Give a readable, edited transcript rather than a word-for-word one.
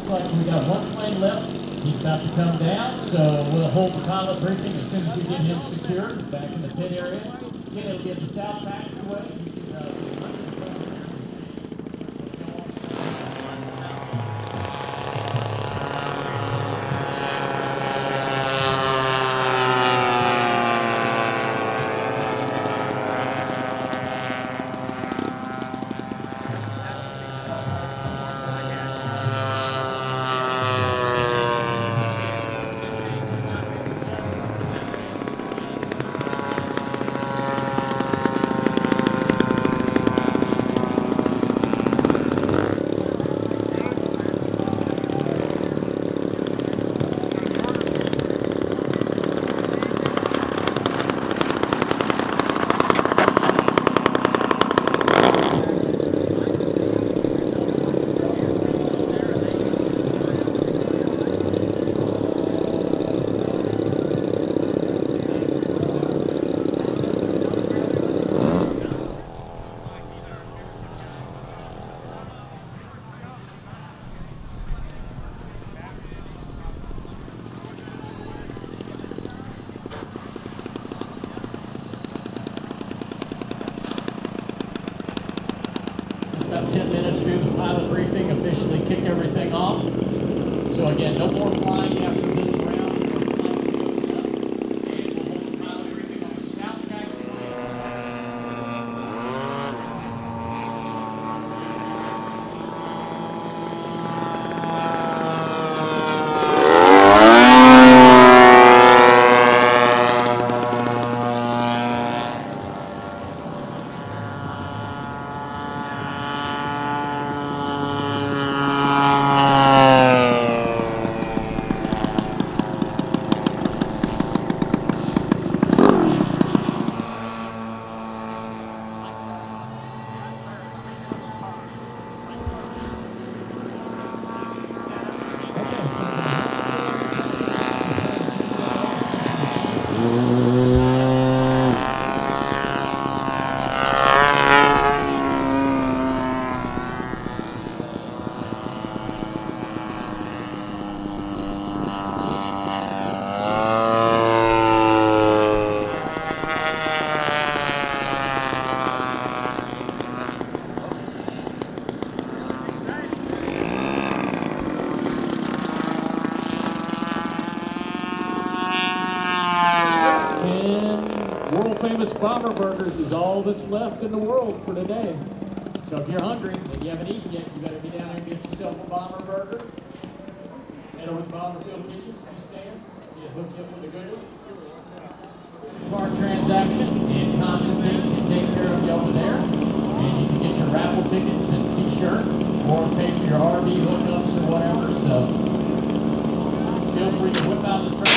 like we got one plane left. He's about to come down, so we'll hold the pilot briefing as soon as we get him secured back in the pit area. Again, it'll get the south taxiway. You can about 10 minutes to do the pilot briefing, officially kick everything off. So again, no more flying after this round. And we'll hold the pilot briefing on the south taxiway. World-famous bomber burgers is all that's left in the world for today. So if you're hungry and you haven't eaten yet, you better be down there and get yourself a bomber burger. Head over to Monaville Kitchen, stand, get hooked up with a good one. Car transaction and Constantine can take care of you over there. And you can get your raffle tickets and t-shirt or pay for your RV hookups or whatever. So feel free to whip out the